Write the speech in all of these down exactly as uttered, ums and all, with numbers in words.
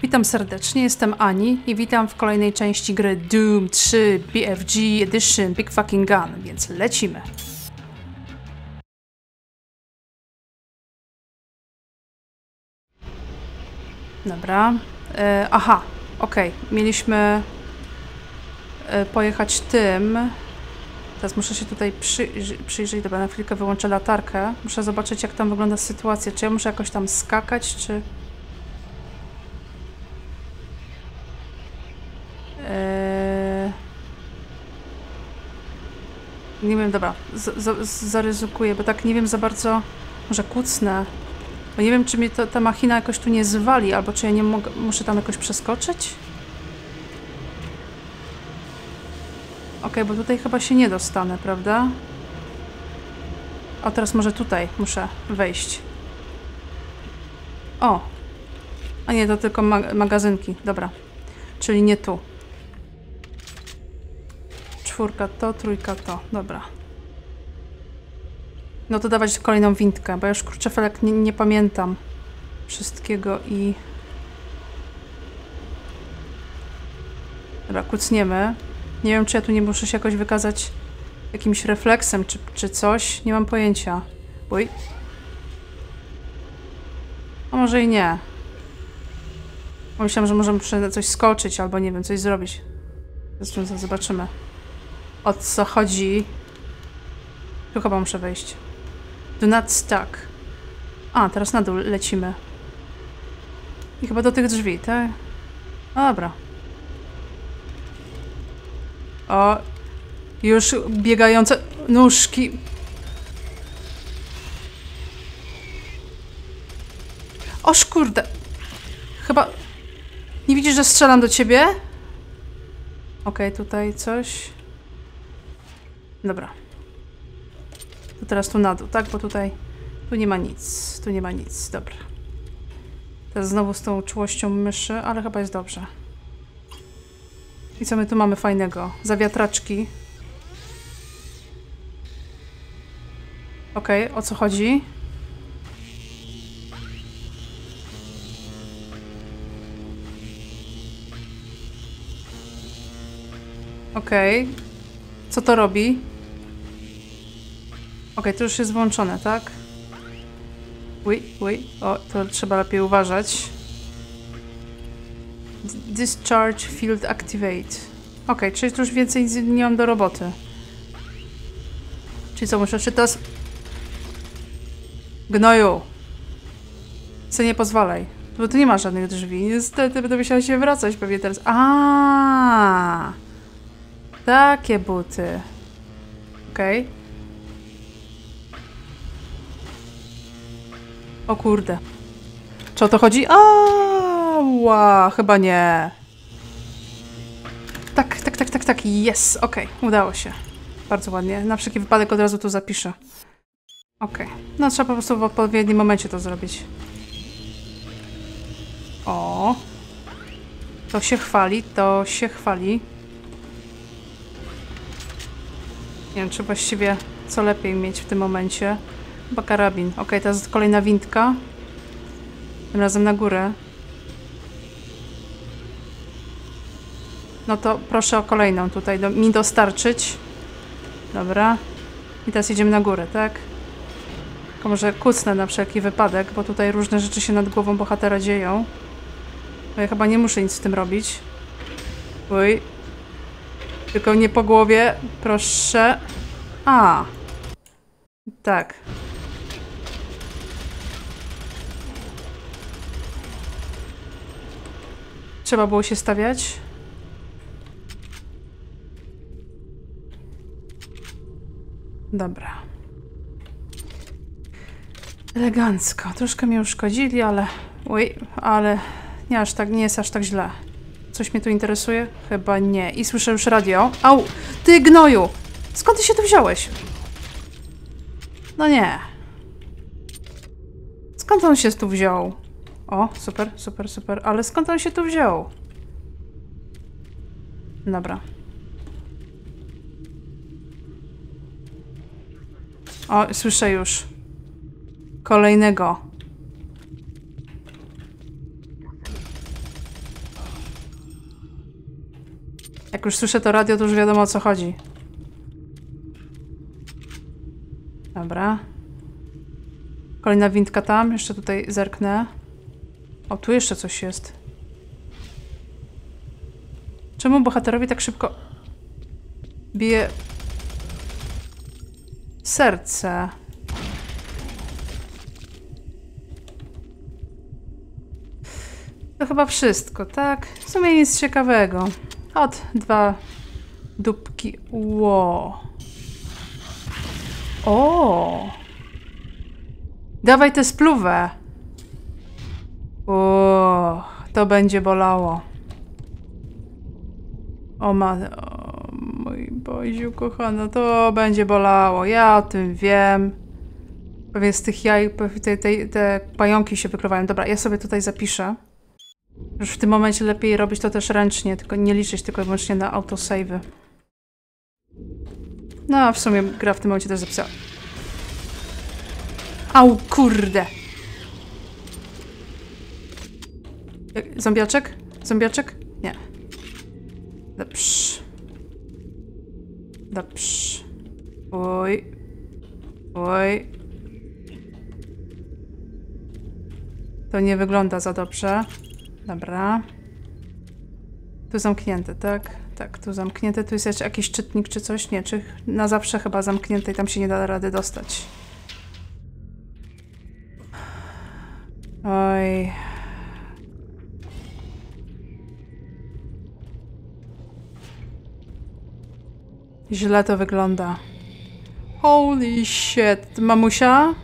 Witam serdecznie, jestem Ani i witam w kolejnej części gry Doom trzy B F G Edition Big Fucking Gun, więc lecimy. Dobra. E, aha, okej. Okay. Mieliśmy e, pojechać tym. Teraz muszę się tutaj przy, przyjrzeć. Dobra, na chwilkę wyłączę latarkę. Muszę zobaczyć, jak tam wygląda sytuacja. Czy ja muszę jakoś tam skakać, czy... Eee... Nie wiem, dobra, z, z, zaryzykuję, bo tak nie wiem za bardzo, może kucnę, bo nie wiem, czy mnie to, ta machina jakoś tu nie zwali, albo czy ja nie mogę, muszę tam jakoś przeskoczyć? Okej, okay, bo tutaj chyba się nie dostanę, prawda? O, teraz może tutaj muszę wejść. O! A nie, to tylko ma magazynki, dobra. Czyli nie tu. Czwórka to, trójka to. Dobra. No to dawać kolejną windkę, bo ja już kurczę felek nie, nie pamiętam wszystkiego i... Dobra, kucniemy. Nie wiem, czy ja tu nie muszę się jakoś wykazać jakimś refleksem, czy, czy coś. Nie mam pojęcia. Uj. A może i nie. Myślałam, że może muszę coś skoczyć, albo nie wiem, coś zrobić. Zresztą zobaczymy. O co chodzi? Tu chyba muszę wejść. Do not stuck. A, teraz na dół lecimy. I chyba do tych drzwi, tak? Dobra. O, już biegające nóżki. Oż kurde. Chyba... Nie widzisz, że strzelam do ciebie? Okej, okay, tutaj coś. Dobra. To teraz tu na dół, tak? Bo tutaj... Tu nie ma nic. Tu nie ma nic. Dobra. Teraz znowu z tą czułością myszy, ale chyba jest dobrze. I co my tu mamy fajnego? Zawiatraczki. Okej, okay, o co chodzi? Okej. Okay. Co to robi? Okej, okay, to już jest włączone, tak? Uj, uj. O, to trzeba lepiej uważać. Discharge field activate. Okej, okay, czyli tu już więcej nie mam do roboty. Czyli co, muszę czytać? Gnoju! Co nie pozwalaj. Bo tu nie ma żadnych drzwi. Niestety będę musiała się wracać pewnie teraz. Aaaa! Takie buty. Okej. Okay. O kurde. Czy o to chodzi? Ała, chyba nie. Tak, tak, tak, tak, tak. Yes. Okej, okay. Udało się. Bardzo ładnie. Na wszelki wypadek od razu tu zapiszę. Okej. Okay. No trzeba po prostu w odpowiednim momencie to zrobić. O. To się chwali, to się chwali. Nie wiem, czy właściwie co lepiej mieć w tym momencie. Chyba karabin. Ok, teraz kolejna windka. Tym razem na górę. No to proszę o kolejną tutaj do, mi dostarczyć. Dobra. I teraz jedziemy na górę, tak? Tylko może kucnę na wszelki wypadek, bo tutaj różne rzeczy się nad głową bohatera dzieją. Bo ja chyba nie muszę nic z tym robić. Uj. Tylko nie po głowie. Proszę. A. Tak. Trzeba było się stawiać. Dobra. Elegancko. Troszkę mnie uszkodzili, ale... Uj, ale nie aż tak, nie jest aż tak źle. Coś mnie tu interesuje? Chyba nie. I słyszę już radio. Au! Ty gnoju! Skąd ty się tu wziąłeś? No nie. Skąd on się tu wziął? O, super, super, super. Ale skąd on się tu wziął? Dobra. O, słyszę już. Kolejnego. Jak już słyszę to radio, to już wiadomo, o co chodzi. Dobra. Kolejna windka tam. Jeszcze tutaj zerknę. O, tu jeszcze coś jest. Czemu bohaterowi tak szybko bije serce? To chyba wszystko, tak? W sumie nic ciekawego. Od dwa dupki. Ło. O. Dawaj tę spluwę. O, to będzie bolało. O ma... O, mój Boziu kochana, to będzie bolało. Ja o tym wiem. Pewnie z tych jaj, te, te, te pająki się wykrywają. Dobra, ja sobie tutaj zapiszę. Już w tym momencie lepiej robić to też ręcznie, tylko nie liczyć tylko i wyłącznie na autosave'y. No, w sumie gra w tym momencie też zapisała. Au, kurde! Zombiaczek? Zombiaczek? Nie. Dobrze. Dobrze. Oj. Oj. To nie wygląda za dobrze. Dobra. Tu zamknięte, tak? Tak, tu zamknięte. Tu jest jeszcze jakiś czytnik czy coś? Nie, czy na zawsze chyba zamknięte i tam się nie da rady dostać. Oj. Źle to wygląda. Holy shit. Mamusia?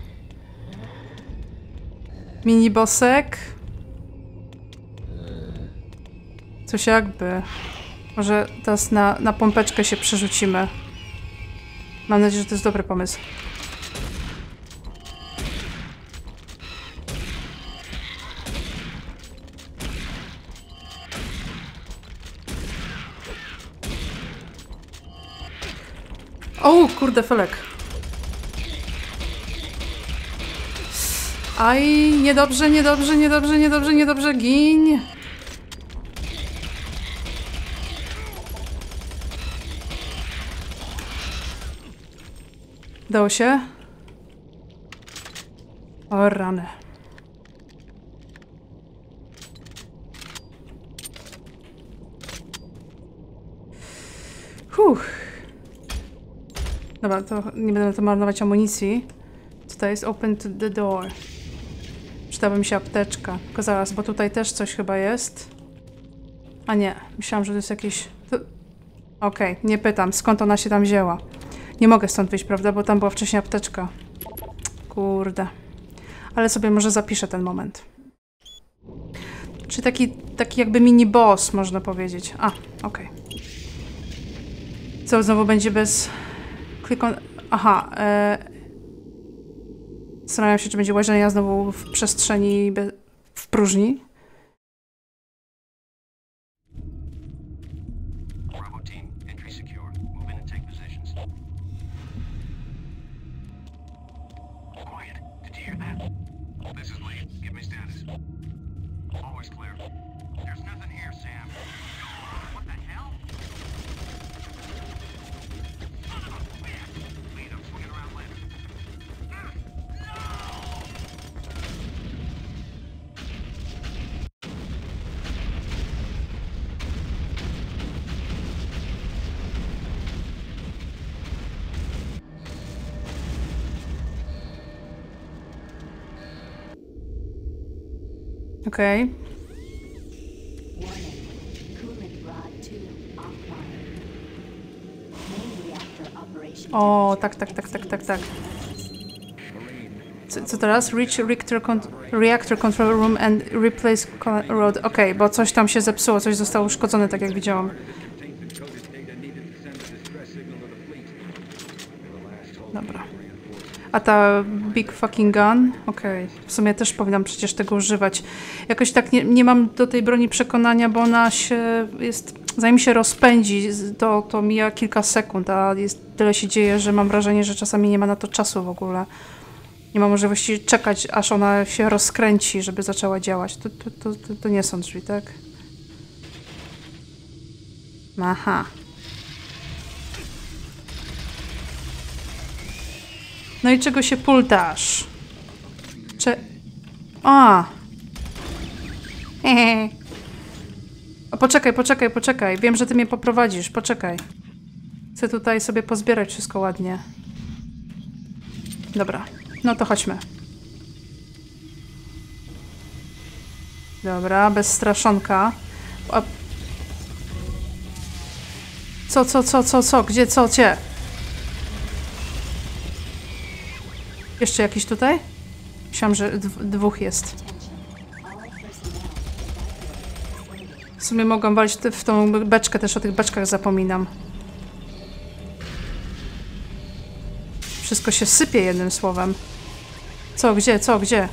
Mini bossek? Coś jakby. Może teraz na, na pompeczkę się przerzucimy. Mam nadzieję, że to jest dobry pomysł. O, kurde, felek. Aj, niedobrze, niedobrze, niedobrze, niedobrze, niedobrze, gin. Dało się? O, rany. Huch. Dobra, to nie będę to marnować amunicji. Tutaj jest open to the door. Przydałaby mi się apteczka. Tylko zaraz, bo tutaj też coś chyba jest. A nie, myślałam, że to jest jakieś... To... Okej, okay, nie pytam, skąd ona się tam wzięła. Nie mogę stąd wyjść, prawda? Bo tam była wcześniej apteczka. Kurde. Ale sobie może zapiszę ten moment. Czy taki, taki jakby mini boss, można powiedzieć. A, okej. Okay. Co, znowu będzie bez... Click on... Aha. E... Zastanawiam się, czy będzie łażenia znowu w przestrzeni, be... w próżni. Okej. Okay. O, tak, tak, tak, tak, tak, tak. Co, co teraz? Reach reactor, con reactor control room and replace road. Okej, okay, bo coś tam się zepsuło, coś zostało uszkodzone, tak jak widziałam. Dobra. A ta big fucking gun? Okej. Okay. W sumie też powinnam przecież tego używać. Jakoś tak nie, nie mam do tej broni przekonania, bo ona się jest... Zanim się rozpędzi, to, to mija kilka sekund, a jest, tyle się dzieje, że mam wrażenie, że czasami nie ma na to czasu w ogóle. Nie ma możliwości czekać, aż ona się rozkręci, żeby zaczęła działać. To, to, to, to, to nie są drzwi, tak? Aha. No i czego się pultasz? Cze... A! Hehe. O, poczekaj, poczekaj, poczekaj. Wiem, że ty mnie poprowadzisz. Poczekaj. Chcę tutaj sobie pozbierać wszystko ładnie. Dobra. No to chodźmy. Dobra, bez straszonka. A... Co, co, co, co, co? Gdzie, co, gdzie? Jeszcze jakiś tutaj? Myślałam, że dwóch jest. W sumie mogłam walić w tą beczkę, też o tych beczkach zapominam. Wszystko się sypie jednym słowem. Co, gdzie, co, gdzie?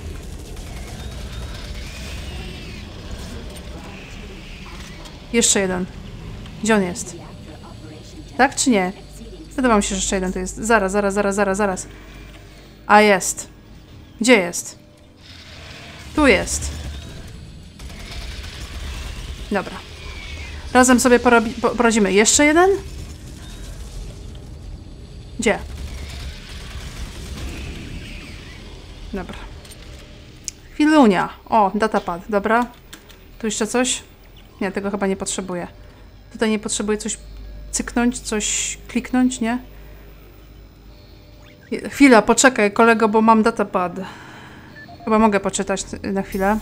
Jeszcze jeden. Gdzie on jest? Tak czy nie? Wydawało mi się, że jeszcze jeden tu jest. Zaraz, zaraz, zaraz, zaraz, zaraz. A jest. Gdzie jest? Tu jest. Dobra. Razem sobie porobi poradzimy. Jeszcze jeden? Gdzie? Dobra. Chwilunia. O, datapad. Dobra. Tu jeszcze coś? Nie, tego chyba nie potrzebuję. Tutaj nie potrzebuję coś cyknąć, coś kliknąć, nie? Chwila, poczekaj, kolego, bo mam datapad. Chyba mogę poczytać na chwilę.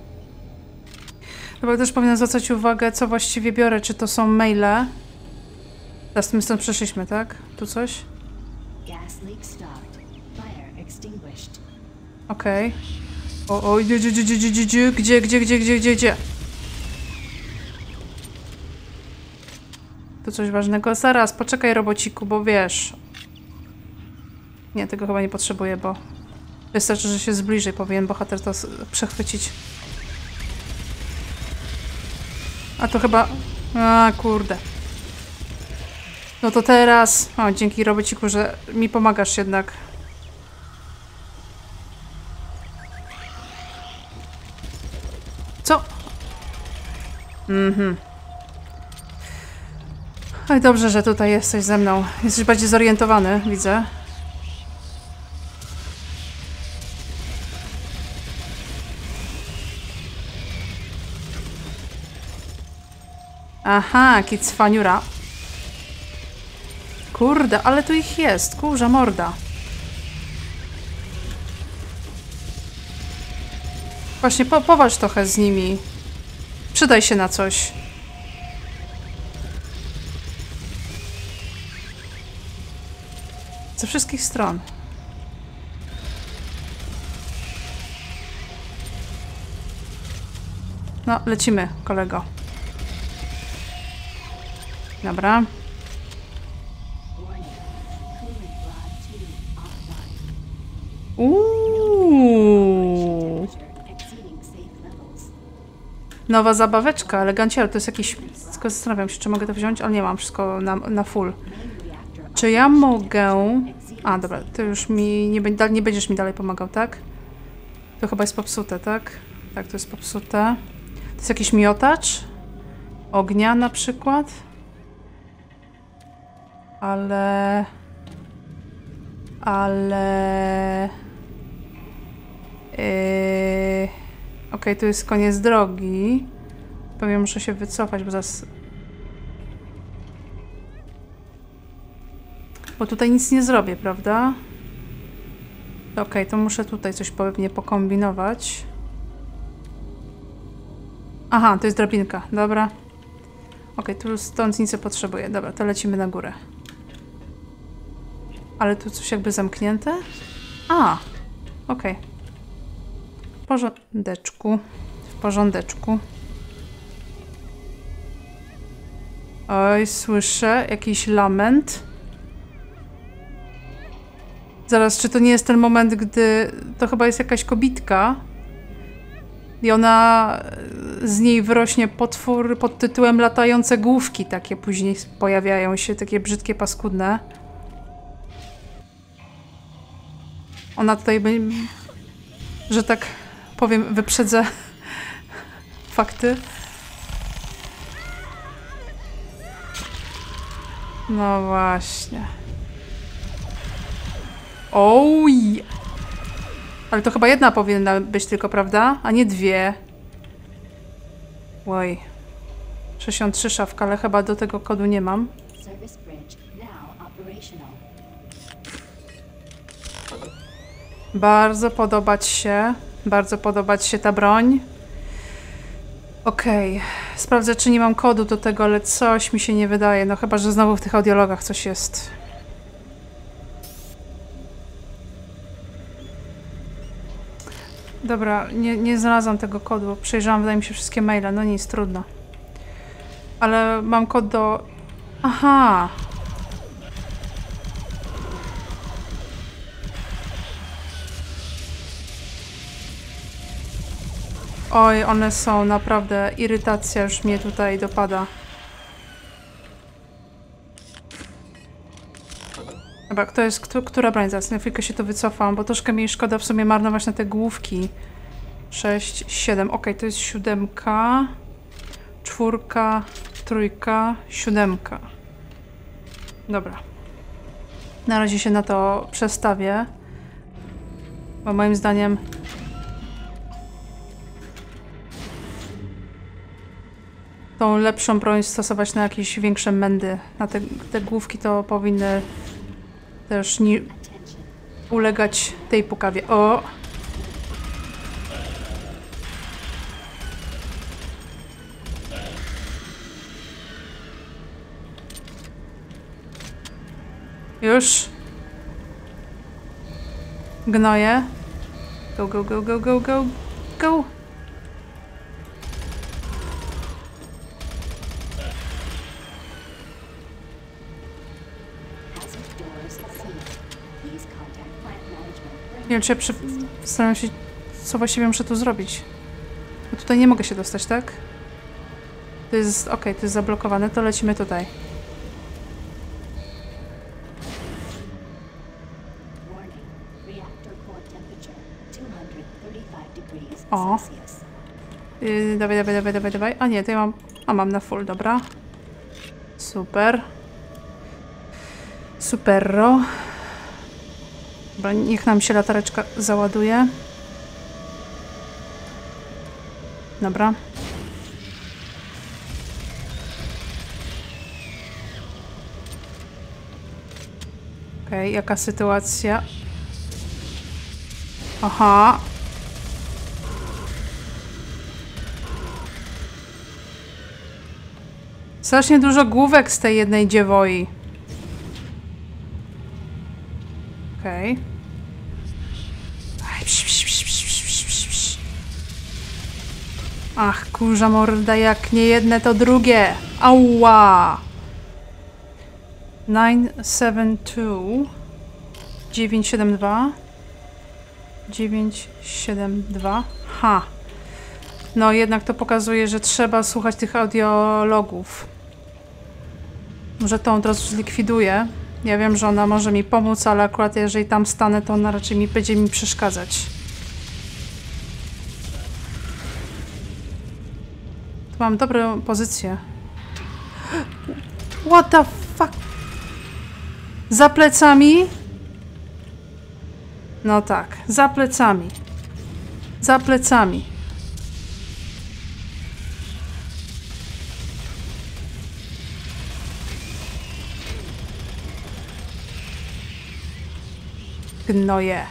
Chyba też powinien zwracać uwagę, co właściwie biorę. Czy to są maile? Teraz my stąd przeszliśmy, tak? Tu coś? Okej. Okay. O, o, gdzie, gdzie, gdzie, gdzie, gdzie, gdzie, gdzie, gdzie, gdzie, gdzie, gdzie? Tu coś ważnego. Zaraz, poczekaj, robociku, bo wiesz... Nie, tego chyba nie potrzebuję, bo... Wystarczy, że się zbliży, powinien bohater to przechwycić. A to chyba... A, kurde. No to teraz... O, dzięki robociku, że mi pomagasz jednak. Co? Mhm. Oj, dobrze, że tutaj jesteś ze mną. Jesteś bardziej zorientowany, widzę. Aha, jaki cwaniura. Kurde, ale tu ich jest. Kurza morda. Właśnie, po, powalcz trochę z nimi. Przydaj się na coś. Ze wszystkich stron. No, lecimy, kolego. Dobra. Uuu. Nowa zabaweczka, eleganciela. To jest jakiś... Tylko zastanawiam się, czy mogę to wziąć, ale nie mam wszystko na, na full. Czy ja mogę... A, dobra, to już mi... Nie, nie będziesz mi dalej pomagał, tak? To chyba jest popsute, tak? Tak, to jest popsute. To jest jakiś miotacz? Ognia na przykład? Ale... Ale... Yy... Okej, okay, tu jest koniec drogi. Pewnie muszę się wycofać, bo zaraz... Bo tutaj nic nie zrobię, prawda? Okej, okay, to muszę tutaj coś pewnie pokombinować. Aha, to jest drabinka, dobra. Okej, okay, tu stąd nic nie potrzebuję. Dobra, to lecimy na górę. Ale tu coś jakby zamknięte? A, okej. Okay. W porządeczku. W porządeczku. Oj, słyszę jakiś lament. Zaraz, czy to nie jest ten moment, gdy... To chyba jest jakaś kobitka. I ona... Z niej wyrośnie potwór pod tytułem latające główki. Takie później pojawiają się, takie brzydkie, paskudne. Ona tutaj, że tak powiem, wyprzedzę fakty. No właśnie. Oj! Ale to chyba jedna powinna być tylko, prawda? A nie dwie. Oj. sześćdziesiąt trzy szafka, ale chyba do tego kodu nie mam. Bardzo podobać się. Bardzo podobać się ta broń. Okej. Okay. Sprawdzę, czy nie mam kodu do tego, ale coś mi się nie wydaje. No chyba, że znowu w tych audiologach coś jest. Dobra, nie, nie znalazłam tego kodu. Przejrzałam, wydaje mi się, wszystkie maile. No nic, trudno. Ale mam kod do... Aha! Oj, one są naprawdę... Irytacja już mnie tutaj dopada. Dobra, kto jest... Kto, która broń? Zaraz na chwilkę się to wycofam, bo troszkę mi szkoda w sumie marnować na te główki. sześć, siedem. Ok, to jest siódemka. Czwórka, trójka, siódemka. Dobra. Na razie się na to przestawię. Bo moim zdaniem... tą lepszą broń stosować na jakieś większe mędy. Na te, te główki to powinny też nie ulegać tej pukawie. O! Już. Gnoje. Go, go, go, go, go, go, go. Nie wiem, czy ja przy... Zastanawiam się, co właściwie muszę tu zrobić. Bo tutaj nie mogę się dostać, tak? To jest... Okej, okay, to jest zablokowane, to lecimy tutaj. O. Yy, dawaj, dawaj, dawaj, dawaj, dawaj. A nie, to ja mam... A, mam na full, dobra. Super. Superro. Dobra, niech nam się latareczka załaduje. Dobra. Okej, okay, jaka sytuacja? Aha. Strasznie dużo główek z tej jednej dziewoi. Okej. Okay. Ach, kurza morda, jak nie jedne, to drugie. Ała! dziewięć siedem dwa dziewięć siedem dwa dziewięć siedem dwa. Ha! No jednak to pokazuje, że trzeba słuchać tych audiologów. Może to od razu zlikwiduję. Ja wiem, że ona może mi pomóc, ale akurat jeżeli tam stanę, to ona raczej mi będzie mi przeszkadzać. Tu mam dobrą pozycję. What the fuck? Za plecami? No tak, za plecami. Za plecami. Gnoje.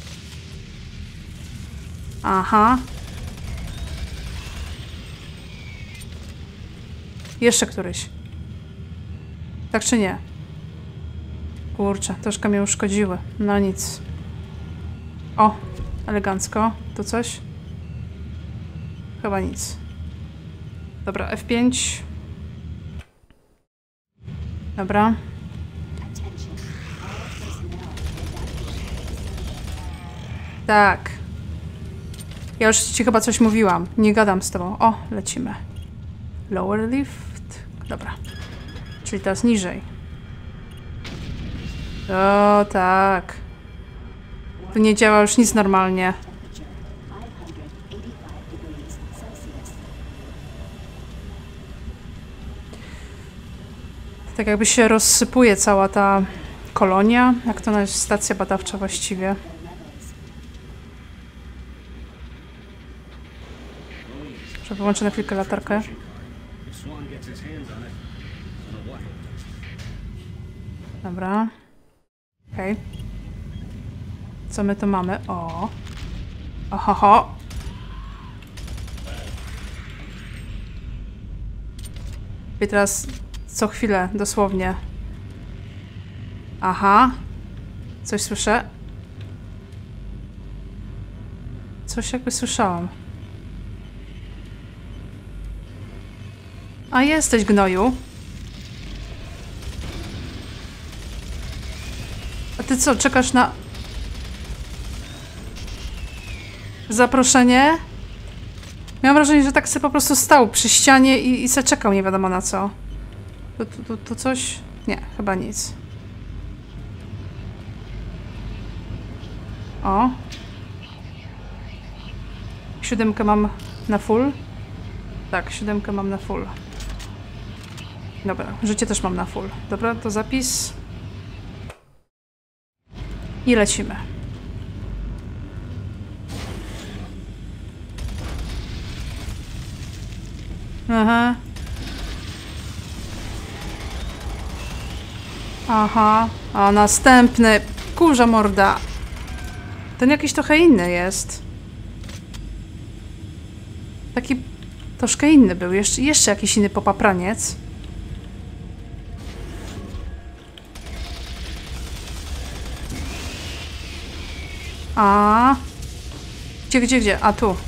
Aha. Jeszcze któryś. Tak czy nie? Kurczę, troszkę mnie uszkodziły. No nic. O, elegancko. Tu coś? Chyba nic. Dobra, F pięć. Dobra. Tak. Ja już ci chyba coś mówiłam. Nie gadam z tobą. O, lecimy. Lower lift. Dobra. Czyli teraz niżej. O, tak. Tu nie działa już nic normalnie. Tak jakby się rozsypuje cała ta kolonia. Jak to jest stacja badawcza właściwie. Muszę wyłączyć na chwilkę latarkę. Dobra. Okej. Okay. Co my tu mamy? O. Ohoho. I teraz co chwilę, dosłownie. Aha. Coś słyszę? Coś jakby słyszałam. A jesteś, gnoju. A ty co, czekasz na... zaproszenie? Miałam wrażenie, że tak sobie po prostu stał przy ścianie i, i se czekał nie wiadomo na co. Tu, tu, tu, tu coś? Nie, chyba nic. O. Siódemkę mam na full. Tak, siódemkę mam na full. Dobra, życie też mam na full. Dobra, to zapis. I lecimy. Aha. Aha. A następny. Kurza morda. Ten jakiś trochę inny jest. Taki troszkę inny był. Jeszcze, jeszcze jakiś inny popapraniec. A. Gdzie, gdzie, gdzie? A tu.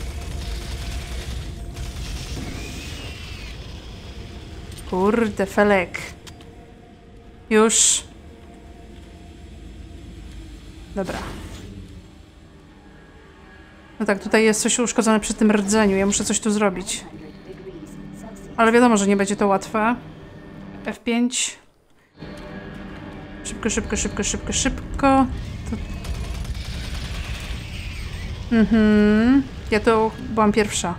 Kurde, felek. Już. Dobra. No tak, tutaj jest coś uszkodzone przy tym rdzeniu. Ja muszę coś tu zrobić. Ale wiadomo, że nie będzie to łatwe. F pięć. Szybko, szybko, szybko, szybko, szybko. To... Mhm. Ja to byłam pierwsza.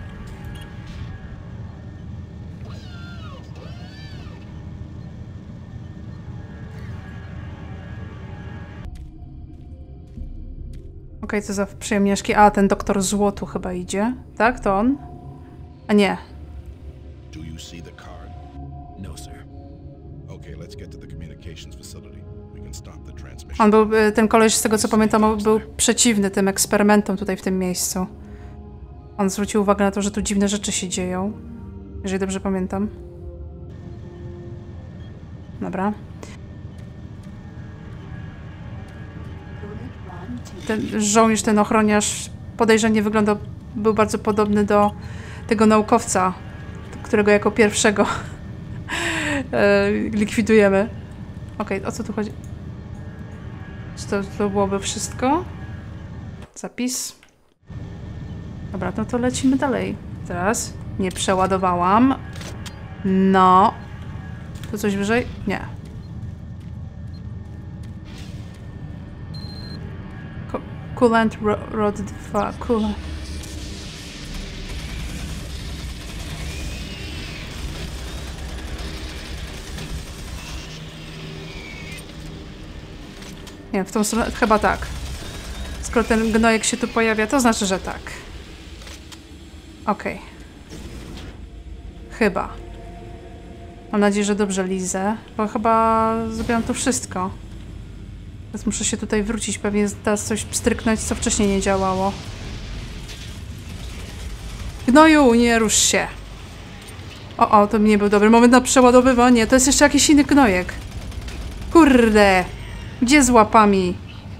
Okej, okay, co za przyjemniaszki. A, ten doktor złotu chyba idzie. Tak? To on? A nie. Do you see the card? No, sir. Okay, let's get to the communications facility. We can stop the transmission. On był, ten koleś, z tego co pamiętam, był przeciwny tym eksperymentom tutaj w tym miejscu. On zwrócił uwagę na to, że tu dziwne rzeczy się dzieją. Jeżeli dobrze pamiętam. Dobra. Ten żołnierz, ten ochroniarz, podejrzanie wyglądał, był bardzo podobny do tego naukowca, którego jako pierwszego likwidujemy. Okej, okay, o co tu chodzi? Czy to, to byłoby wszystko? Zapis. Dobra, no to lecimy dalej. Teraz nie przeładowałam. No. Tu coś wyżej? Nie. Coolant Rod dwa. Coolant. Nie, w tą stronę chyba tak. Skoro ten gnojek się tu pojawia, to znaczy, że tak. Okej. Okay. Chyba. Mam nadzieję, że dobrze lizę, bo chyba zrobiłam tu wszystko. Teraz muszę się tutaj wrócić, pewnie teraz coś pstryknąć, co wcześniej nie działało. Gnoju, nie rusz się. O, o, to nie był dobry moment na przeładowywanie. To jest jeszcze jakiś inny gnojek. Kurde. Gdzie z łapami?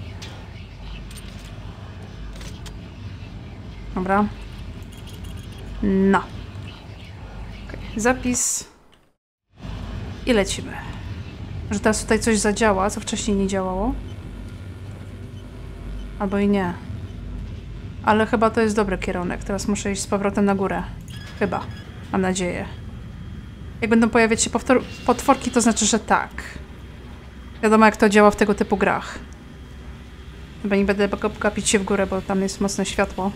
Dobra. No. Okay. Zapis. I lecimy. Że teraz tutaj coś zadziała, co wcześniej nie działało. Albo i nie. Ale chyba to jest dobry kierunek. Teraz muszę iść z powrotem na górę. Chyba. Mam nadzieję. Jak będą pojawiać się potworki, to znaczy, że tak. Wiadomo, jak to działa w tego typu grach. Chyba nie będę gapić się w górę, bo tam jest mocne światło.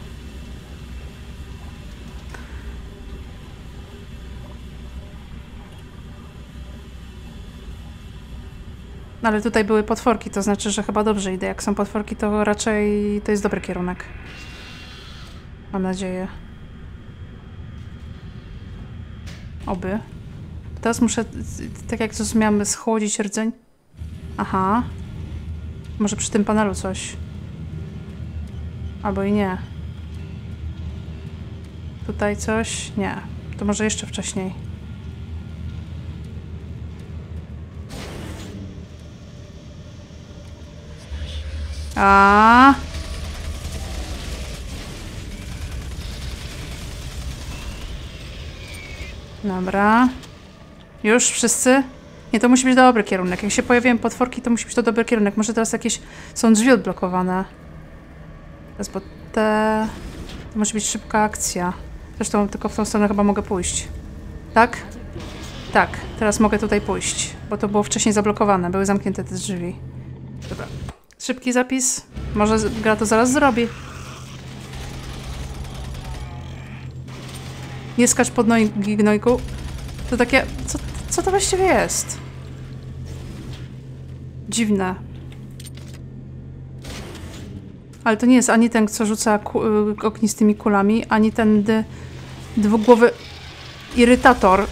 No ale tutaj były potworki, to znaczy, że chyba dobrze idę. Jak są potworki, to raczej to jest dobry kierunek. Mam nadzieję. Oby. Teraz muszę, tak jak zrozumiałam, schłodzić rdzeń. Aha. Może przy tym panelu coś. Albo i nie. Tutaj coś? Nie. To może jeszcze wcześniej. A. Dobra. Już wszyscy? Nie, to musi być dobry kierunek. Jak się pojawiają potworki, to musi być to dobry kierunek. Może teraz jakieś są drzwi odblokowane. Teraz, bo te... To musi być szybka akcja. Zresztą tylko w tą stronę chyba mogę pójść. Tak? Tak. Teraz mogę tutaj pójść. Bo to było wcześniej zablokowane. Były zamknięte te drzwi. Dobra. Szybki zapis. Może gra to zaraz zrobi. Nie skacz pod nogi, gnojku. To takie... Co, co to właściwie jest? Dziwne. Ale to nie jest ani ten, co rzuca ku ognistymi kulami, ani ten dwugłowy irytator.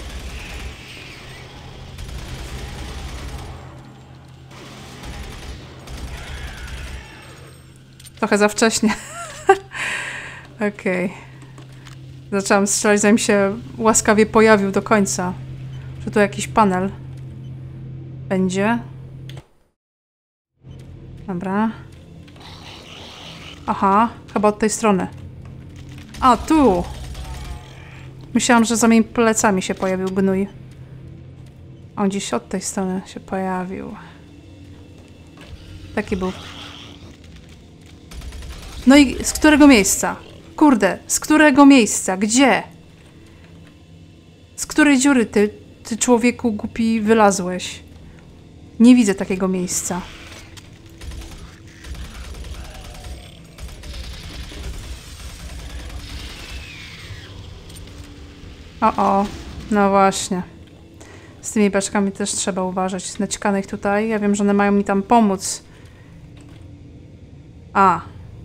Trochę za wcześnie. Okej. Okay. Zaczęłam strzelać, zanim się łaskawie pojawił do końca. Że tu jakiś panel będzie. Dobra. Aha, chyba od tej strony. A, tu! Myślałam, że za moimi plecami się pojawił gnój. On gdzieś od tej strony się pojawił. Taki był. No i z którego miejsca? Kurde, z którego miejsca? Gdzie? Z której dziury ty, ty człowieku głupi wylazłeś? Nie widzę takiego miejsca. O, o, no właśnie. Z tymi beczkami też trzeba uważać. Naćkanych tutaj. Ja wiem, że one mają mi tam pomóc. A.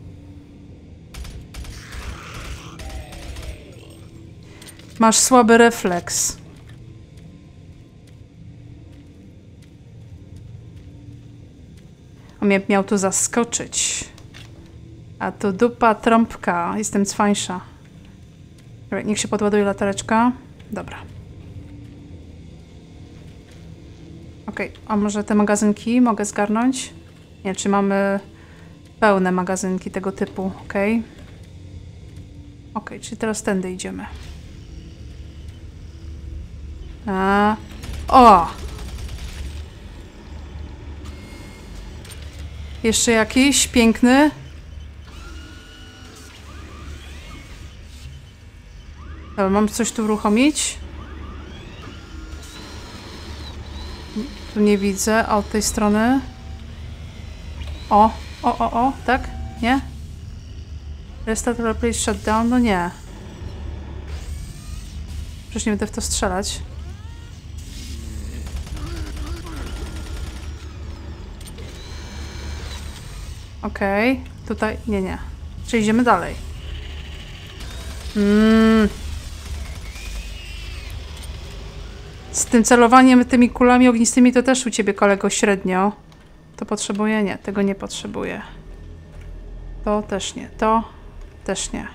Masz słaby refleks. On mnie miał tu zaskoczyć. A tu dupa trąbka. Jestem cwańsza. Dobra, niech się podładuje latareczka. Dobra. Okej, okay. A może te magazynki mogę zgarnąć? Nie, czy mamy pełne magazynki tego typu. Okej. Okay. Okej, okay, czyli teraz tędy idziemy. A. O! Jeszcze jakiś piękny. Dobra, mam coś tu uruchomić. Tu nie widzę, a od tej strony. O, o, o, o, tak? Nie? Restart, replace, shutdown? No nie. Przecież nie będę w to strzelać. Okej, okay. Tutaj, nie, nie. Czyli idziemy dalej. Mm. Z tym celowaniem tymi kulami ognistymi to też u ciebie, kolego, średnio. To potrzebuję? Nie, tego nie potrzebuję. To też nie, to też nie.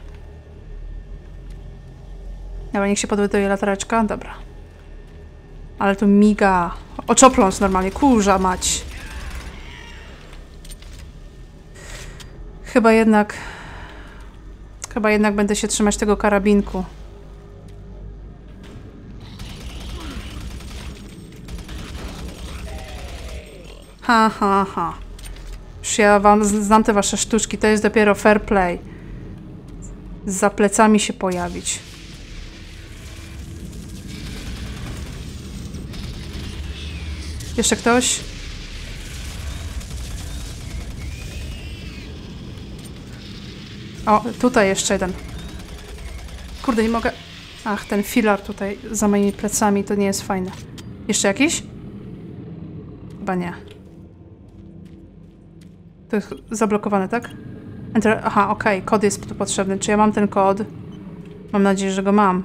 Dobra, niech się podładuje latareczka. Dobra. Ale tu miga. Oczopląs normalnie, kurza mać. Chyba jednak... Chyba jednak będę się trzymać tego karabinku. Ha, ha, ha. Już ja wam znam te wasze sztuczki. To jest dopiero fair play. Za plecami się pojawić. Jeszcze ktoś? O, tutaj jeszcze jeden. Kurde, nie mogę... Ach, ten filar tutaj za moimi plecami, to nie jest fajne. Jeszcze jakiś? Chyba nie. To jest zablokowane, tak? Enter. Aha, okej, okay. Kod jest tu potrzebny. Czy ja mam ten kod? Mam nadzieję, że go mam.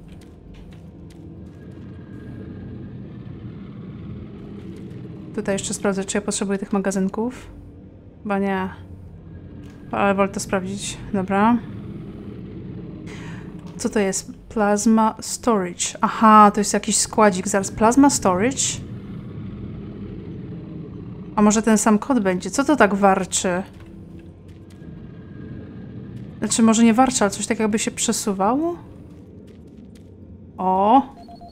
Tutaj jeszcze sprawdzę, czy ja potrzebuję tych magazynków. Chyba nie. Ale wolę to sprawdzić. Dobra. Co to jest? Plasma storage. Aha, to jest jakiś składzik. Zaraz. Plasma storage? A może ten sam kod będzie? Co to tak warczy? Znaczy, może nie warczy, ale coś tak jakby się przesuwało? O!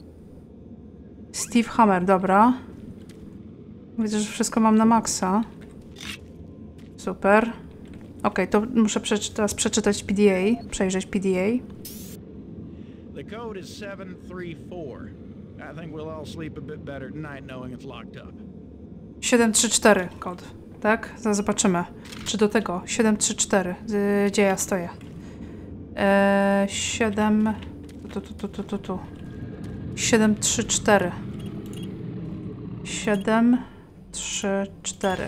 Steve Hammer, dobra. Widzę, że wszystko mam na maksa. Super. Okej, okay, to muszę przeczy teraz przeczytać P D A, przejrzeć P D A. The code is seven three four. I think we'll all sleep a bit better tonight knowing it's locked up. siedem trzy cztery kod, tak? Zaraz zobaczymy. Czy do tego? siedem trzy cztery. Gdzie ja stoję? Eee, siedem... Tu, tu, tu, tu, tu, tu. siedem trzy cztery. siedem trzy cztery.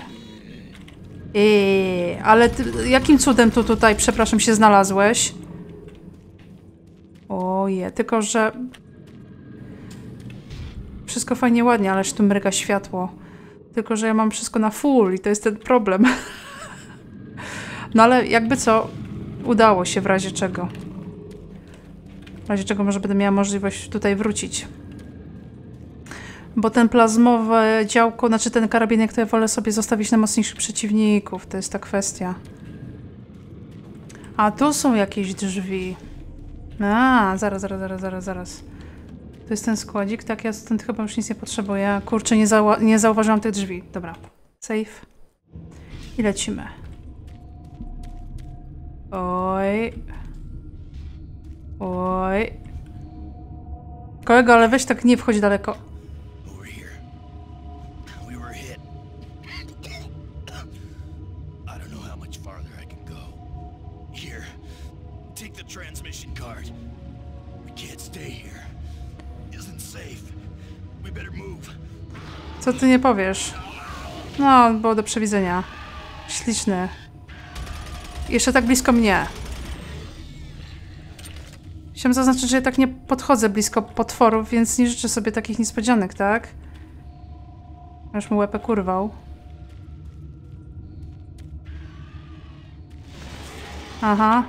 Eee, ale ty, jakim cudem tu tutaj, przepraszam, się znalazłeś? Oje, tylko że... Wszystko fajnie, ładnie, ależ tu mryga światło. Tylko że ja mam wszystko na full i to jest ten problem. No ale jakby co, udało się w razie czego. W razie czego może będę miała możliwość tutaj wrócić. Bo ten plazmowe działko, znaczy ten karabinek, to ja wolę sobie zostawić na mocniejszych przeciwników. To jest ta kwestia. A tu są jakieś drzwi. A, zaraz, zaraz, zaraz, zaraz, zaraz. To jest ten składzik, tak? Ja stąd chyba już nic nie potrzebuję. Kurczę, nie, zau nie zauważyłam tych drzwi. Dobra. Save. I lecimy. Oj. Oj. Kolego, ale weź tak nie wchodź daleko. Co ty nie powiesz? No, było do przewidzenia. Śliczny. Jeszcze tak blisko mnie. Chciałam zaznaczyć, że ja tak nie podchodzę blisko potworów, więc nie życzę sobie takich niespodzianek, tak? Już mu łepę kurwał. Aha.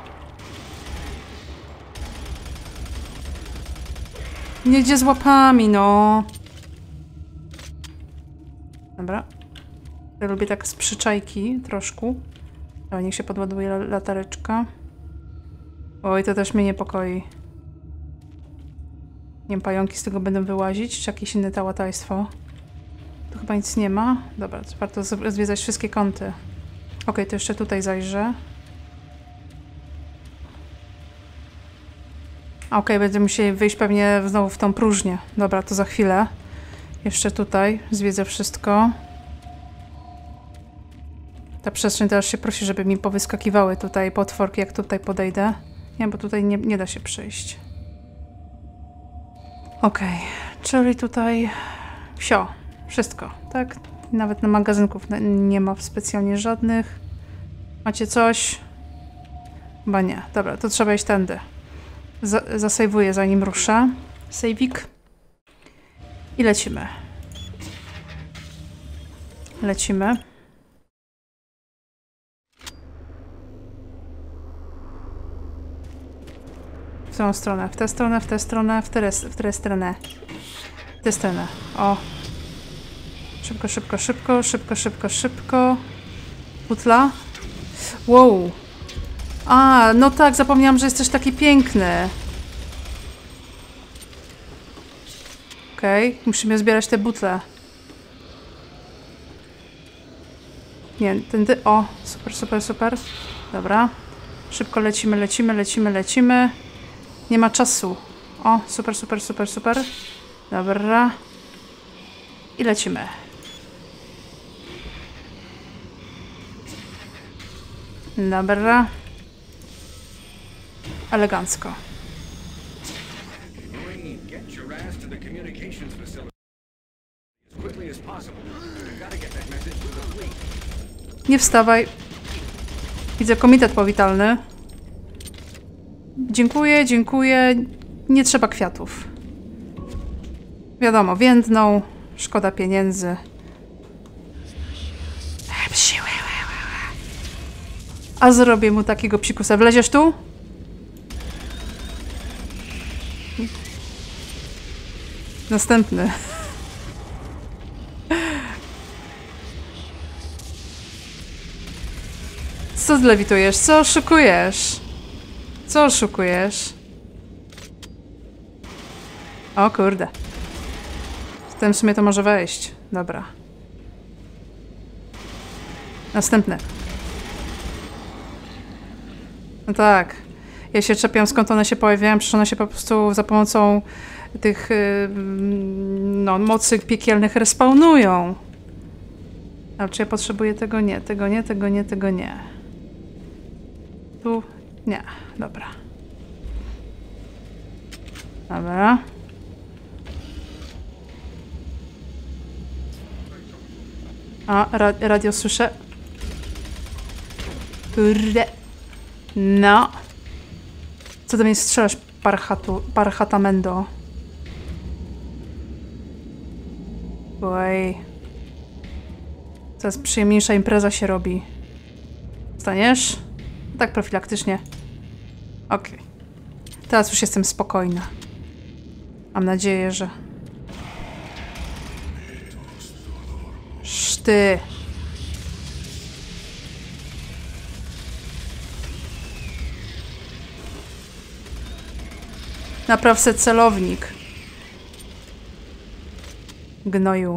Nie idzie z łapami, no. Dobra. Ja lubię tak z przyczajki troszkę. O, niech się podładuje latareczka. Oj, to też mnie niepokoi. Nie wiem, pająki z tego będą wyłazić, czy jakieś inne tałatajstwo. Tu chyba nic nie ma. Dobra, warto zwiedzać wszystkie kąty. Ok, to jeszcze tutaj zajrzę. Ok, będę musieli wyjść pewnie znowu w tą próżnię. Dobra, to za chwilę. Jeszcze tutaj zwiedzę wszystko. Ta przestrzeń teraz się prosi, żeby mi powyskakiwały tutaj potworki, jak tutaj podejdę. Nie, bo tutaj nie, nie da się przejść. Okej, okay. Czyli tutaj wsio, wszystko, tak? Nawet na magazynków nie ma specjalnie żadnych. Macie coś? Chyba nie. Dobra, to trzeba iść tędy. Z zasejwuję, zanim ruszę. Sejwik. I lecimy. Lecimy. W tą stronę, w tę stronę, w tę stronę, w tę, w tę stronę. W tę stronę. O. Szybko, szybko, szybko, szybko, szybko, szybko. Butla. Wow. A, no tak, zapomniałam, że jest też taki piękny. Okej, okay. Musimy zbierać te butle. Nie, tędy. O, super, super, super. Dobra. Szybko lecimy, lecimy, lecimy, lecimy. Nie ma czasu. O, super, super, super, super. Dobra. I lecimy. Dobra. Elegancko. Nie wstawaj. Widzę komitet powitalny. Dziękuję, dziękuję. Nie trzeba kwiatów. Wiadomo, więdną. Szkoda pieniędzy. A zrobię mu takiego psikusa. Wleziesz tu? Następny. Co zlewitujesz? Co oszukujesz? Co oszukujesz? O kurde. W tym w sumie to może wejść. Dobra. Następny. No tak. Ja się czepiam, skąd one się pojawiają. Przecież one się po prostu za pomocą tych yy, no, mocy piekielnych respawnują. Ale czy ja potrzebuję tego? Nie. Tego nie, tego nie, tego nie. Tu? Nie. Dobra. Dobra. A, ra radio słyszę. Kurde. No. Co do mnie strzelasz, parchatu, parchatamendo? Oj. Coraz przyjemniejsza impreza się robi. Staniesz? Tak profilaktycznie. Okej. Okay. Teraz już jestem spokojna. Mam nadzieję, że... Szty. Napraw se celownik. Gnoju.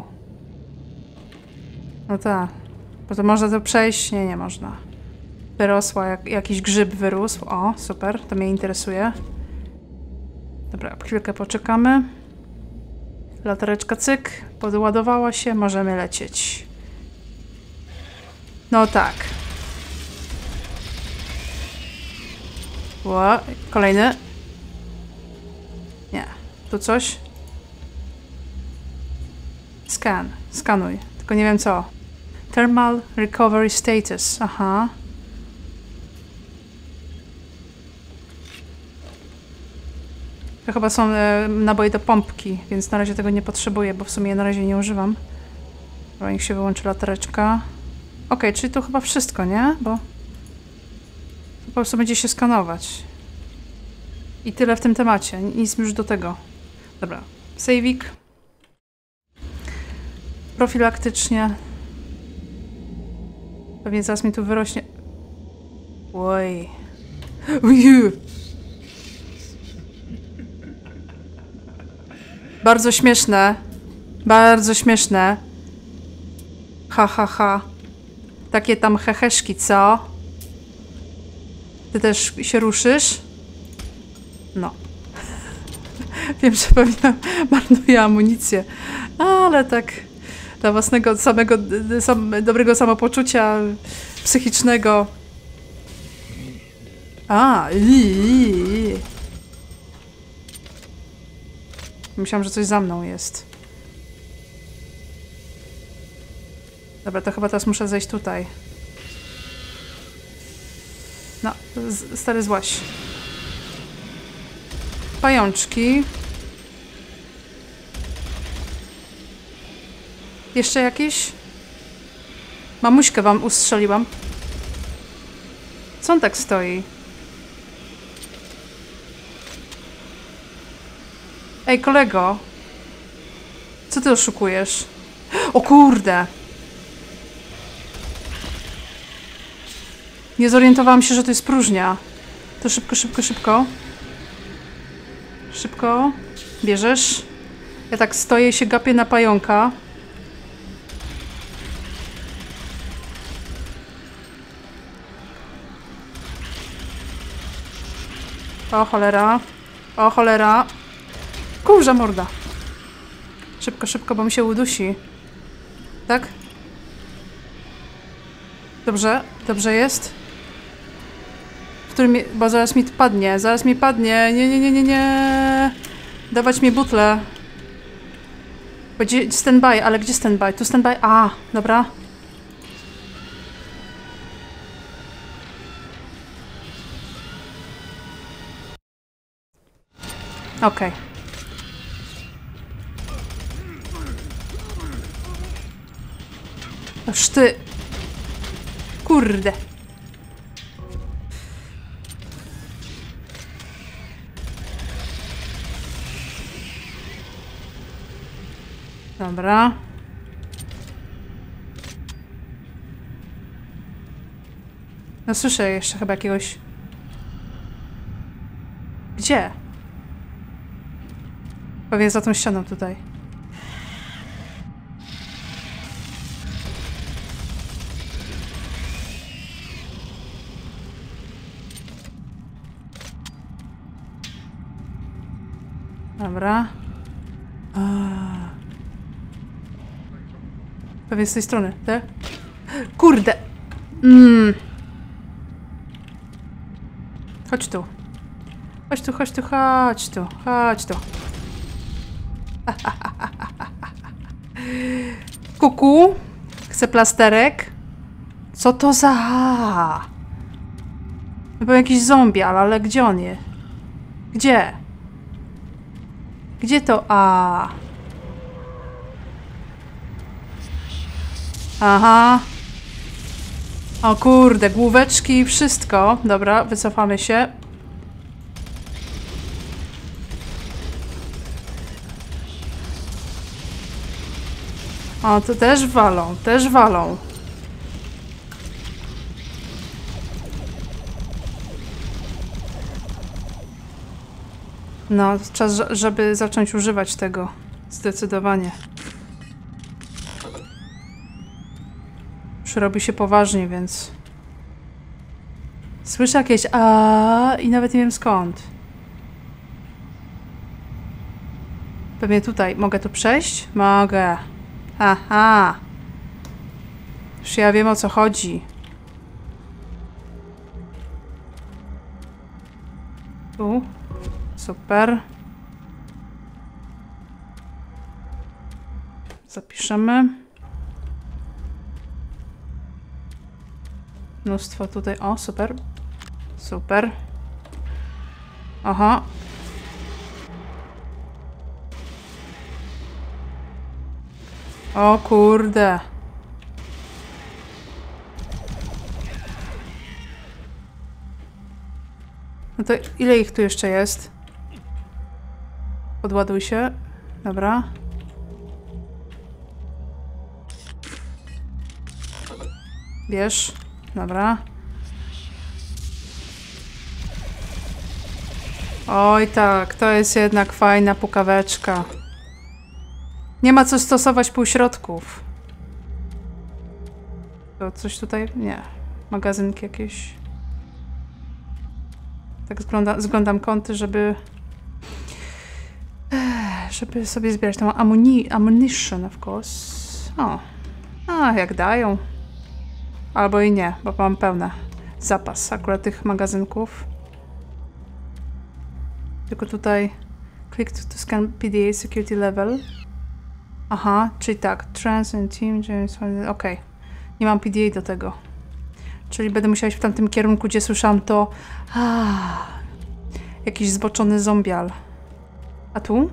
No tak. Bo to można to przejść? Nie, nie można. Wyrosła, jak, jakiś grzyb wyrósł. O, super, to mnie interesuje. Dobra, chwilkę poczekamy. Latareczka cyk, podładowała się, możemy lecieć. No tak. Ło, kolejny. Nie, tu coś. Scan, skanuj, tylko nie wiem co. Thermal recovery status, aha. To chyba są e, naboje do pompki, więc na razie tego nie potrzebuję, bo w sumie na razie nie używam. Dobra, niech się wyłączy latareczka. Ok, czyli to chyba wszystko, nie? Bo to po prostu będzie się skanować. I tyle w tym temacie. Nic już do tego. Dobra, save'ik. Profilaktycznie. Pewnie zaraz mi tu wyrośnie. Oj. Uju. Bardzo śmieszne. Bardzo śmieszne. Ha, ha, ha. Takie tam heheszki, co? Ty też się ruszysz? No. Wiem, że pewnie marnuję amunicję. Ale tak dla własnego samego sam, dobrego samopoczucia psychicznego. A, i, i, i. Myślałam, że coś za mną jest. Dobra, to chyba teraz muszę zejść tutaj. No, stary złaś. Pajączki. Jeszcze jakieś? Mamuśkę wam ustrzeliłam. Co on tak stoi? Ej, kolego. Co ty oszukujesz? O kurde! Nie zorientowałam się, że to jest próżnia. To szybko, szybko, szybko. Szybko. Bierzesz. Ja tak stoję i się gapię na pająka. O cholera. O cholera. Kurza morda. Szybko, szybko, bo mi się udusi. Tak? Dobrze, dobrze jest. W którym mi, bo zaraz mi padnie, zaraz mi padnie. Nie, nie, nie, nie, nie. Dawać mi butlę. Gdzie standby, ale gdzie standby? Tu standby. A, dobra. Okej. Okay. Aż ty... Kurde. Dobra. No słyszę jeszcze chyba jakiegoś... Gdzie? Pewnie za tą ścianą tutaj. Dobra. A. Pewnie z tej strony, tak? Kurde! Mm. Chodź tu. Chodź tu, chodź tu, chodź tu, chodź tu. Kuku. Chcę plasterek. Co to za... Chyba jakiś zombie, ale, ale gdzie on jest? Gdzie? Gdzie to A? Aha. O kurde, główeczki i wszystko. Dobra, wycofamy się. O, to też walą, też walą. No, czas, żeby zacząć używać tego. Zdecydowanie. Już robi się poważnie, więc... Słyszę jakieś a i nawet nie wiem skąd. Pewnie tutaj. Mogę tu przejść? Mogę. Aha. Już ja wiem, o co chodzi. Tu. Super. Zapiszemy. Mnóstwo tutaj. O, super. Super. Aha. O kurde. No to ile ich tu jeszcze jest? Podładuj się. Dobra. Bierz. Dobra. Oj tak, to jest jednak fajna pukaweczka. Nie ma co stosować półśrodków. To coś tutaj? Nie. Magazynki jakieś. Tak zgląda, zglądam kąty, żeby... Żeby sobie zbierać tą amuni ammunition, of course. O. A, jak dają. Albo i nie, bo mam pełny zapas akurat tych magazynków. Tylko tutaj click to, to scan P D A security level. Aha, czyli tak. Trans and team, okej. Okay. Nie mam P D A do tego. Czyli będę musiała iść w tamtym kierunku, gdzie słyszałam to... Ah, jakiś zboczony zombial. A tu?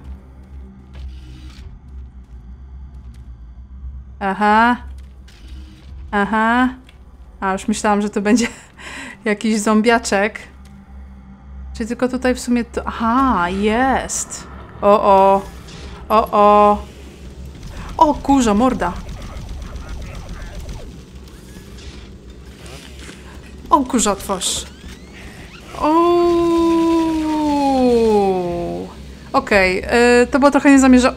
Aha. Aha. A, już myślałam, że to będzie jakiś zombiaczek. Czy tylko tutaj w sumie to... Aha, jest. O, o. O, o. O, kurza, morda. O, kurza, otworz. Okej, okay, to było trochę niezamierzone.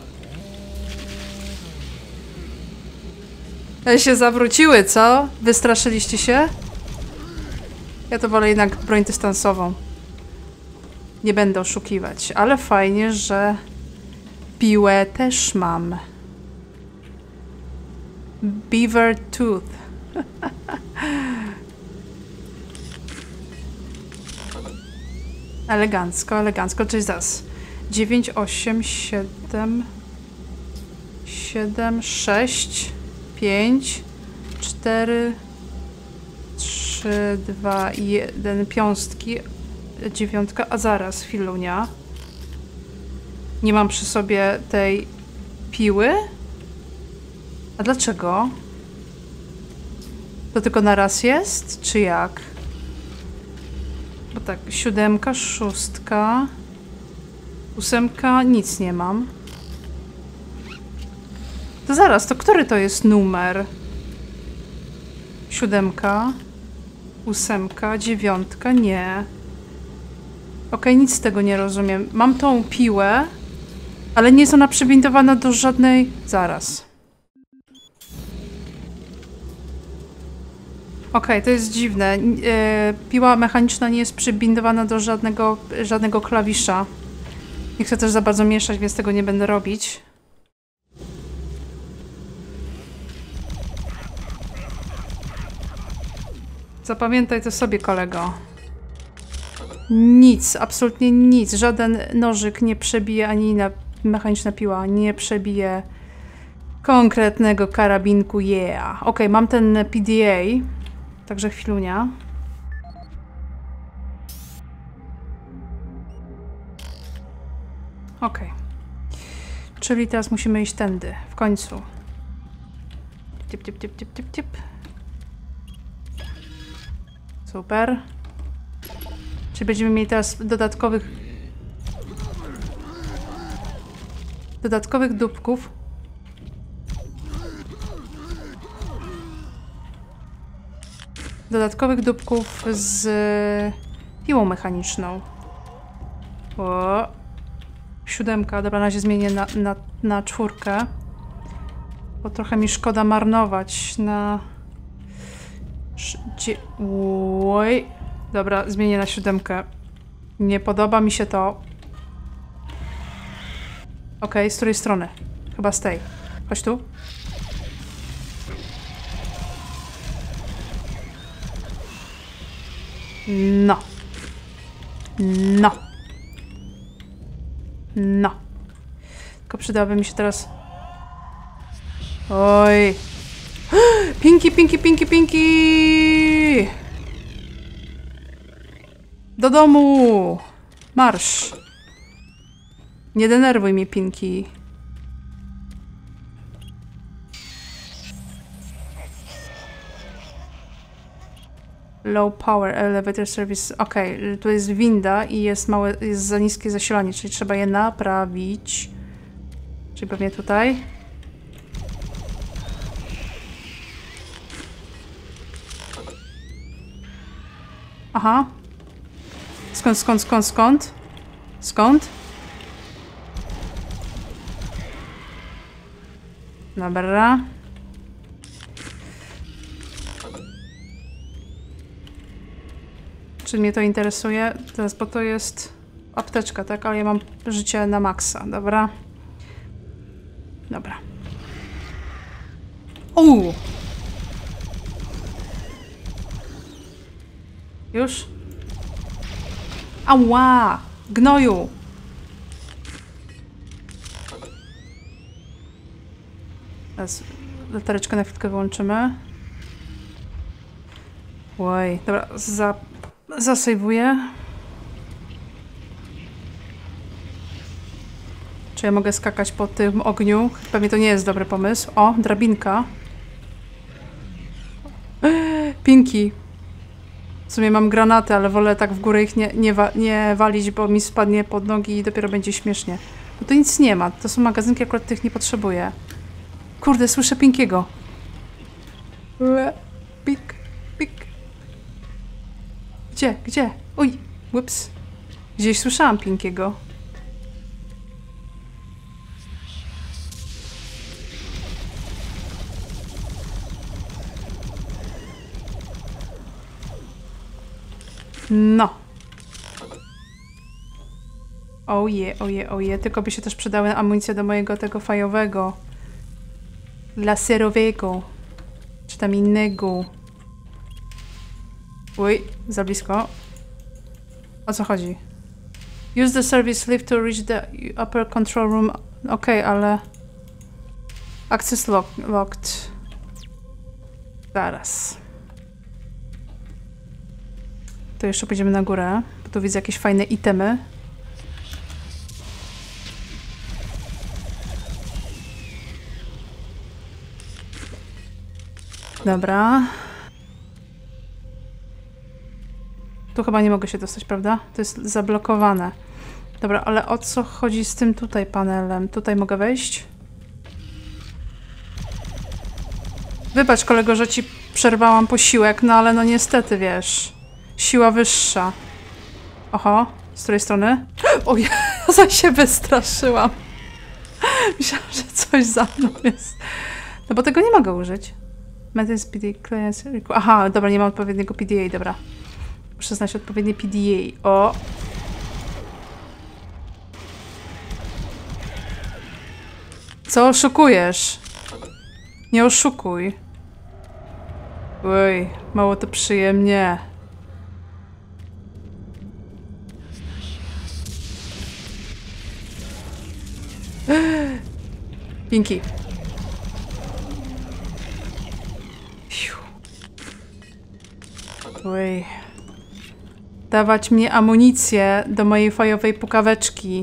się zawróciły, co? Wystraszyliście się? Ja to wolę jednak broń dystansową. Nie będę oszukiwać, ale fajnie, że piłę też mam. Beaver Tooth. Elegancko, elegancko. Czyli zaraz. dziewięć, osiem, siedem, siedem, sześć, pięć, cztery, trzy, dwa, jeden, piąstki, dziewiątka, a zaraz, chwilunia. Nie mam przy sobie tej piły? A dlaczego? To tylko na raz jest? Czy jak? Bo tak, siódemka, szóstka, ósemka, nic nie mam. To zaraz, to który to jest numer? Siódemka, ósemka, dziewiątka, nie. Okej, nic z tego nie rozumiem. Mam tą piłę, ale nie jest ona przybindowana do żadnej... Zaraz. Okej, to jest dziwne. Yy, piła mechaniczna nie jest przybindowana do żadnego, żadnego klawisza. Nie chcę też za bardzo mieszać, więc tego nie będę robić. Zapamiętaj to sobie, kolego. Nic, absolutnie nic. Żaden nożyk nie przebije, ani inna mechaniczna piła nie przebije konkretnego karabinku. Yeah. Ok, mam ten P D A. Także chwilunia. Ok. Czyli teraz musimy iść tędy. W końcu. Tip, tip, tip, tip, tip, tip. Super. Czyli będziemy mieli teraz dodatkowych... Dodatkowych dupków. Dodatkowych dupków z piłą mechaniczną. O. Siódemka. Dobra, na razie zmienię na, na, na czwórkę. Bo trochę mi szkoda marnować na... Oj. Dobra, zmienię na siódemkę. Nie podoba mi się to. Okej, okay, z której strony? Chyba z tej. Chodź tu. No. No. No. Tylko przydałaby mi się teraz... Oj. Pinki, pinki, pinki, pinki! Do domu! Marsz! Nie denerwuj mnie, Pinki. Low power elevator service. Okej, okay, tu jest winda i jest małe, jest za niskie zasilanie, czyli trzeba je naprawić. Czyli pewnie tutaj. Aha. Skąd, skąd, skąd, skąd? Skąd? Dobra. Czy mnie to interesuje? Teraz, bo to jest apteczka, tak? Ale ja mam życie na maksa, dobra? Dobra. Uuu! Już? Ała! Gnoju! Teraz latareczkę na chwilkę wyłączymy. Oj, dobra, za, zasejwuję. Czy ja mogę skakać po tym ogniu? Pewnie to nie jest dobry pomysł. O, drabinka. Pinki. W sumie mam granaty, ale wolę tak w górę ich nie, nie, wa nie walić, bo mi spadnie pod nogi i dopiero będzie śmiesznie. Bo tu nic nie ma. To są magazynki, akurat tych nie potrzebuję. Kurde, słyszę Pinkiego. Pik, pik. Gdzie, gdzie? Uj, ups. Gdzieś słyszałam Pinkiego. No. Oje, oje, oje. Tylko by się też przydały amunicje do mojego tego fajowego. Laserowego. Czy tam innego. Uj, za blisko. O co chodzi? Use the service lift to reach the upper control room. Okej, okay, ale... Access lock locked. Zaraz. To jeszcze pójdziemy na górę, bo tu widzę jakieś fajne itemy. Dobra. Tu chyba nie mogę się dostać, prawda? To jest zablokowane. Dobra, ale o co chodzi z tym tutaj panelem? Tutaj mogę wejść? Wybacz, kolego, że ci przerwałam posiłek, no ale no niestety, wiesz. Siła wyższa. Oho, z której strony? O, ja za siebie straszyłam. Myślałam, że coś za mną jest. No bo tego nie mogę użyć. Methods P D A Clients. Aha, dobra, nie mam odpowiedniego P D A, dobra. Muszę znaleźć odpowiednie P D A. O! Co oszukujesz? Nie oszukuj. Oj, mało to przyjemnie. Pinki. Oj. Dawać mi amunicję do mojej fajowej pukaweczki.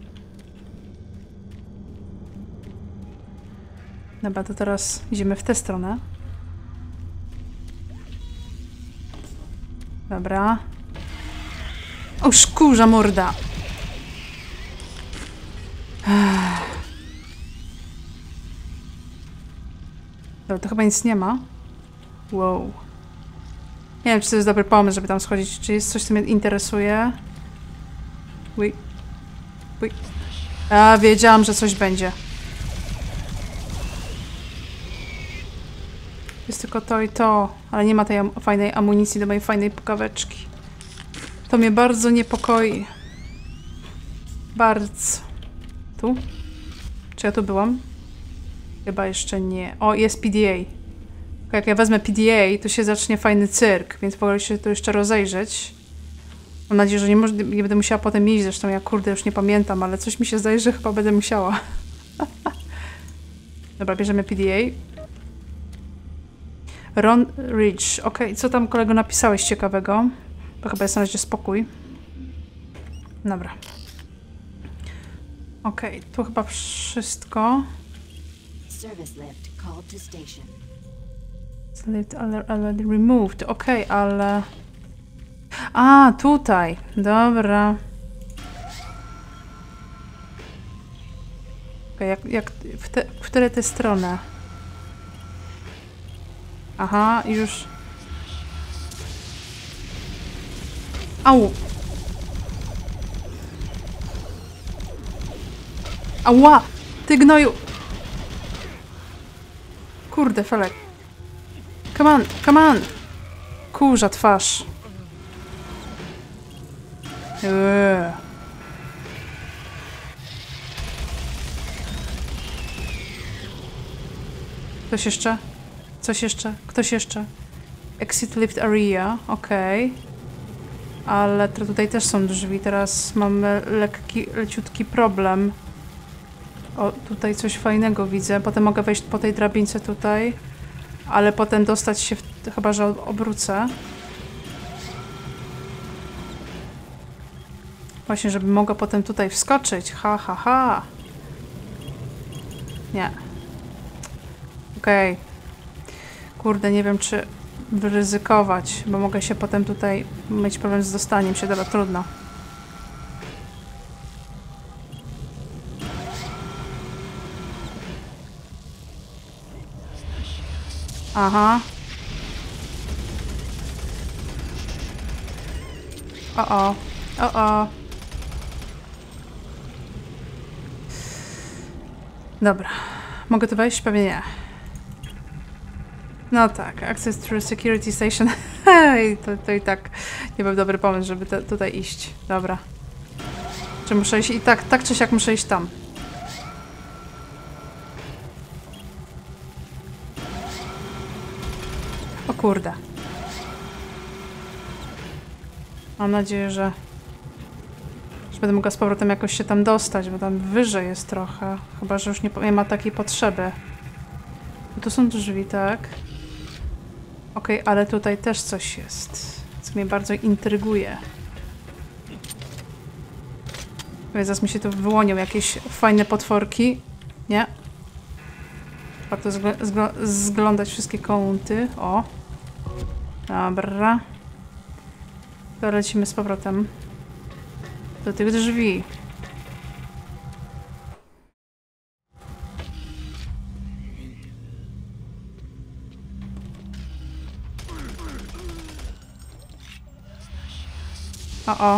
Dobra, to teraz idziemy w tę stronę. Dobra. O, szkurza morda. Dobra, to chyba nic nie ma. Wow. Nie wiem, czy to jest dobry pomysł, żeby tam schodzić. Czy jest coś, co mnie interesuje? Uj. Uj. A, wiedziałam, że coś będzie. Jest tylko to i to, ale nie ma tej am fajnej amunicji do mojej fajnej pukaweczki. To mnie bardzo niepokoi. Bardzo. Tu? Czy ja tu byłam? Chyba jeszcze nie. O, jest P D A. Jak ja wezmę P D A, to się zacznie fajny cyrk, więc wolę się tu jeszcze rozejrzeć. Mam nadzieję, że nie, nie będę musiała potem iść, zresztą ja kurde już nie pamiętam, ale coś mi się zdaje, że chyba będę musiała. Dobra, bierzemy P D A. Ron Ridge. Ok, co tam kolego napisałeś ciekawego? Bo chyba jest na razie spokój. Dobra. Ok, tu chyba wszystko. Service lift called to station. Lift already removed. Ok, ale... A, tutaj. Dobra. Ok, jak, jak w, te, w które te strony? Aha, już... Au! Ała! Ty gnoju! Kurde, Felek. Come on, come on! Kurza twarz. Eee. Coś jeszcze? Coś jeszcze? Ktoś jeszcze? Exit lift area, okej. Okay. Ale to tutaj też są drzwi. Teraz mamy lekki, leciutki problem. O, tutaj coś fajnego widzę. Potem mogę wejść po tej drabince tutaj. Ale potem dostać się, w... chyba że obrócę. Właśnie, żeby mogła potem tutaj wskoczyć. Ha, ha, ha. Nie. Okej. Okay. Kurde, nie wiem, czy ryzykować, bo mogę się potem tutaj mieć problem z dostaniem się. Dobra, trudno. Aha. O, o. O, o. Dobra. Mogę tu wejść? Pewnie nie. No tak, access through security station. Hej, to, to i tak nie był dobry pomysł, żeby te, tutaj iść. Dobra. Czy muszę iść? I tak, tak czy siak muszę iść tam. O kurde. Mam nadzieję, że, że będę mogła z powrotem jakoś się tam dostać, bo tam wyżej jest trochę. Chyba że już nie, nie ma takiej potrzeby. Tu są drzwi, tak? Okej, okay, ale tutaj też coś jest, co mnie bardzo intryguje. Zaraz mi się tu wyłonią jakieś fajne potworki. Nie? Warto zglądać wszystkie kąty. O. Dobra. To lecimy z powrotem do tych drzwi. O, o.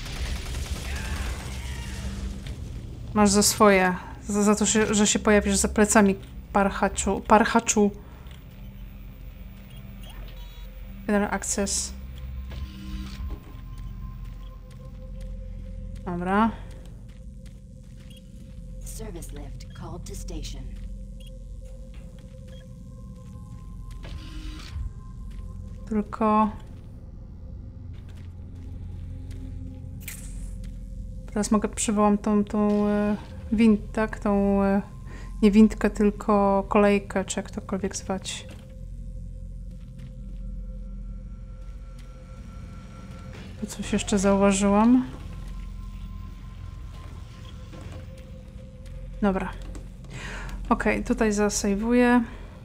Masz za swoje. Za, za to, że, że się pojawisz za plecami, parchaczu. Parchaczu. General access. Dobra. Service lift called to station. Tylko... Teraz mogę przywołam tą, tą e, wind, tak? Tą e, nie windkę, tylko kolejkę, czy jak tokolwiek zwać. Tu coś jeszcze zauważyłam. Dobra. Ok, tutaj zasejwuję.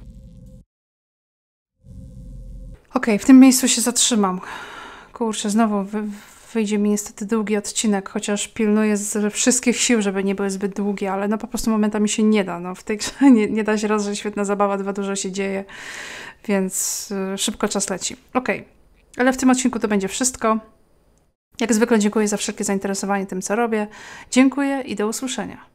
Ok, w tym miejscu się zatrzymam. Kurczę, znowu wy, wyjdzie mi niestety długi odcinek, chociaż pilnuję z wszystkich sił, żeby nie były zbyt długie, ale no po prostu momentami się nie da. No, w tej grze nie, nie da się, raz, że świetna zabawa, dwa, dużo się dzieje, więc y, szybko czas leci. Ok, ale w tym odcinku to będzie wszystko. Jak zwykle dziękuję za wszelkie zainteresowanie tym, co robię. Dziękuję i do usłyszenia.